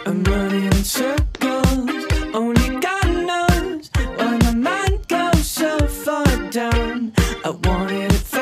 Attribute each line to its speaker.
Speaker 1: I'm running in circles, only God knows why my mind goes so far down. I wanted it fast.